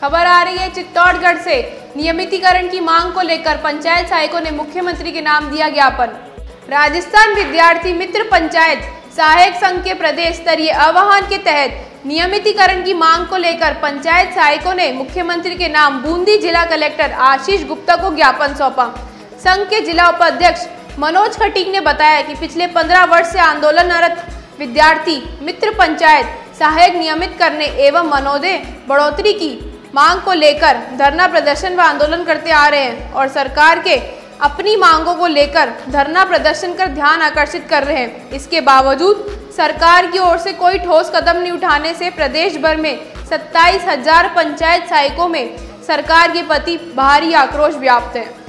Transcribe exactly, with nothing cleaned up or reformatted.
खबर आ रही है चित्तौड़गढ़ से। नियमितीकरण की मांग को लेकर पंचायत सहायकों ने मुख्यमंत्री के नाम दिया ज्ञापन। राजस्थान विद्यार्थी मित्र पंचायत सहायक संघ के प्रदेश स्तरीय आह्वान के तहत नियमितीकरण की मांग को लेकर पंचायत सहायकों ने मुख्यमंत्री के नाम बूंदी जिला कलेक्टर आशीष गुप्ता को ज्ञापन सौंपा। संघ के जिला उपाध्यक्ष मनोज खटीक ने बताया कि पिछले पंद्रह वर्ष से आंदोलनरत विद्यार्थी मित्र पंचायत सहायक नियमित करने एवं मनोदय बढ़ोतरी की मांग को लेकर धरना प्रदर्शन व आंदोलन करते आ रहे हैं और सरकार के अपनी मांगों को लेकर धरना प्रदर्शन कर ध्यान आकर्षित कर रहे हैं। इसके बावजूद सरकार की ओर से कोई ठोस कदम नहीं उठाने से प्रदेश भर में सत्ताईस हजार पंचायत सहायकों में सरकार के प्रति भारी आक्रोश व्याप्त है।